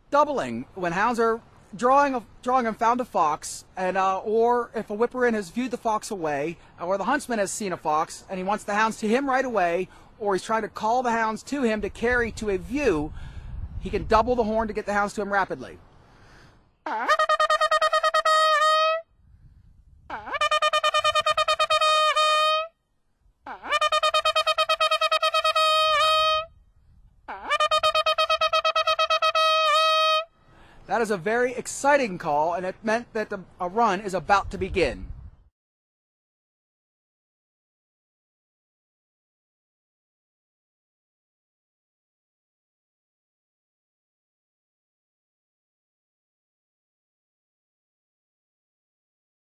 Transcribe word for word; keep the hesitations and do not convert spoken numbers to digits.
doubling when hounds are drawing a, drawing and found a fox, and uh, or if a whipper-in has viewed the fox away, or the huntsman has seen a fox and he wants the hounds to him right away, or he's trying to call the hounds to him to carry to a view, he can double the horn to get the hounds to him rapidly. That is a very exciting call, and it meant that the, a run is about to begin.